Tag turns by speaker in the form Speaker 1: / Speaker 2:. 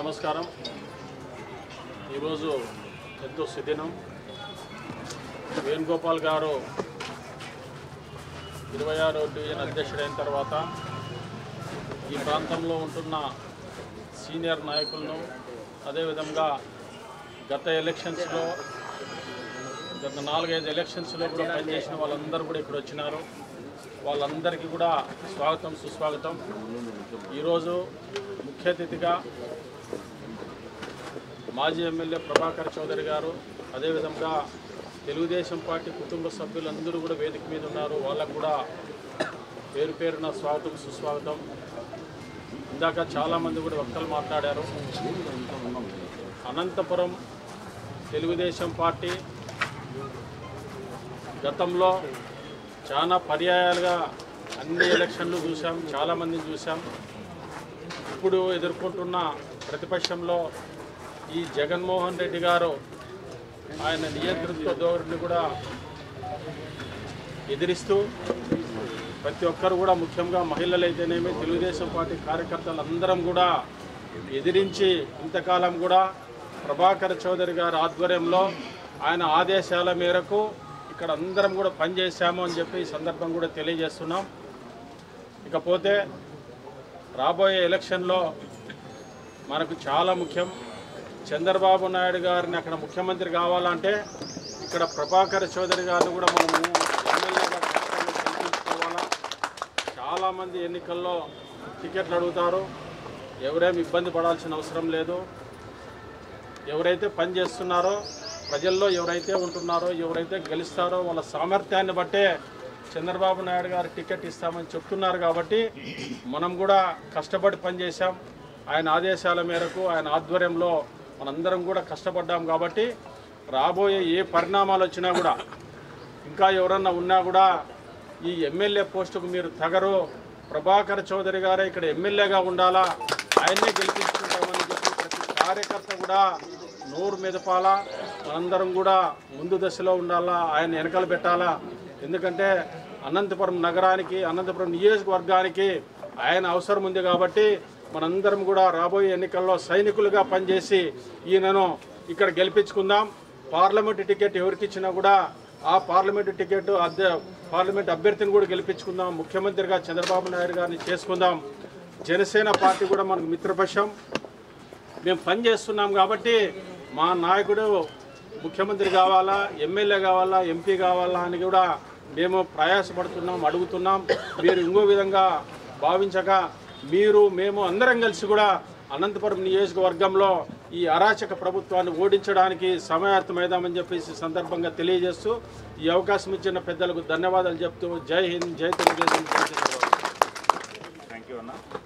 Speaker 1: నమస్కారం. ఈరోజు ఎంతో సుదినం. వేణుగోపాల్ గారు 26వ డివిజన్ అధ్యక్షుడైన తర్వాత ఈ ప్రాంతంలో ఉంటున్న సీనియర్ నాయకులను అదేవిధంగా గత 4-5 ఎలక్షన్స్లో కూడా పనిచేసిన వాళ్ళందరూ కూడా ఇక్కడ వచ్చినారు. వాళ్ళందరికీ కూడా స్వాగతం సుస్వాగతం. ఈరోజు ముఖ్య అతిథిగా మాజీ ఎమ్మెల్యే ప్రభాకర్ చౌదరి గారు, అదేవిధంగా తెలుగుదేశం పార్టీ కుటుంబ సభ్యులందరూ కూడా వేదిక మీద ఉన్నారు. వాళ్ళకు కూడా పేరు పేరున స్వాగతం సుస్వాగతం. ఇందాక చాలామంది కూడా వక్తలు మాట్లాడారు. అనంతపురం తెలుగుదేశం పార్టీ గతంలో చాలా పర్యాయాలుగా అన్ని ఎలక్షన్లు చూసాం, చాలామందిని చూసాం. ఇప్పుడు ఎదుర్కొంటున్న ప్రతిపక్షంలో ఈ జగన్మోహన్ రెడ్డి గారు ఆయన నియంతృత్వ ధోరణిని కూడా ఎదిరిస్తూ ప్రతి ఒక్కరు కూడా, ముఖ్యంగా మహిళలు అయితేనేమి, తెలుగుదేశం పార్టీ కార్యకర్తలందరం కూడా ఎదిరించి ఇంతకాలం కూడా ప్రభాకర్ చౌదరి గారి ఆధ్వర్యంలో ఆయన ఆదేశాల మేరకు ఇక్కడ అందరం కూడా పనిచేశాము అని చెప్పి ఈ సందర్భం కూడా తెలియజేస్తున్నాం. ఇకపోతే రాబోయే ఎలక్షన్లో మనకు చాలా ముఖ్యం. చంద్రబాబు నాయుడు గారిని అక్కడ ముఖ్యమంత్రి కావాలంటే ఇక్కడ ప్రభాకర్ చౌదరి గారిని కూడా మనము ఎమ్మెల్యేగా గెలిపించుకోవాలా. చాలామంది ఎన్నికల్లో టికెట్లు అడుగుతారు. ఎవరేమి ఇబ్బంది పడాల్సిన అవసరం లేదు. ఎవరైతే పని చేస్తున్నారో, ప్రజల్లో ఎవరైతే ఉంటున్నారో, ఎవరైతే గెలుస్తారో వాళ్ళ సామర్థ్యాన్ని బట్టే చంద్రబాబు నాయుడు గారు టికెట్ ఇస్తామని చెప్తున్నారు. కాబట్టి మనం కూడా కష్టపడి పనిచేశాం. ఆయన ఆదేశాల మేరకు, ఆయన ఆధ్వర్యంలో మనందరం కూడా కష్టపడ్డాం. కాబట్టి రాబోయే ఏ పరిణామాలు వచ్చినా కూడా, ఇంకా ఎవరన్నా ఉన్నా కూడా ఈ ఎమ్మెల్యే పోస్టుకు మీరు తగరు, ప్రభాకర్ చౌదరి గారే ఇక్కడ ఎమ్మెల్యేగా ఉండాలా, ఆయన్నే గెలిపించుకుంటామని చెప్పి ప్రతి కార్యకర్త కూడా నోరు మెదపాలా. మనందరం కూడా ముందు దశలో ఉండాలా, ఆయన వెనకాల పెట్టాలా. ఎందుకంటే అనంతపురం నగరానికి, అనంతపురం నియోజకవర్గానికి ఆయన అవసరం ఉంది. కాబట్టి మనందరం కూడా రాబోయే ఎన్నికల్లో సైనికులుగా పనిచేసి ఈయనను ఇక్కడ గెలిపించుకుందాం. పార్లమెంటు టికెట్ ఎవరికి ఇచ్చినా కూడా ఆ పార్లమెంటు టికెట్ పార్లమెంట్ అభ్యర్థిని కూడా గెలిపించుకుందాం. ముఖ్యమంత్రిగా చంద్రబాబు నాయుడు గారిని చేసుకుందాం. జనసేన పార్టీ కూడా మనకు మిత్రపక్షం. మేము పనిచేస్తున్నాం కాబట్టి మా నాయకుడు ముఖ్యమంత్రి కావాలా, ఎమ్మెల్యే కావాలా, ఎంపీ కావాలా అని కూడా మేము ప్రయాసపడుతున్నాం, అడుగుతున్నాం. మీరు ఇంకో విధంగా భావించక మీరు, మేము అందరం కలిసి కూడా అనంతపురం నియోజకవర్గంలో ఈ అరాచక ప్రభుత్వాన్ని ఓడించడానికి సమాయత్తమైదామని చెప్పేసి సందర్భంగా తెలియజేస్తూ ఈ అవకాశం ఇచ్చిన పెద్దలకు ధన్యవాదాలు చెప్తూ జై హింద్, జై తెలుగుదేశం.
Speaker 2: థ్యాంక్ యూ అన్న.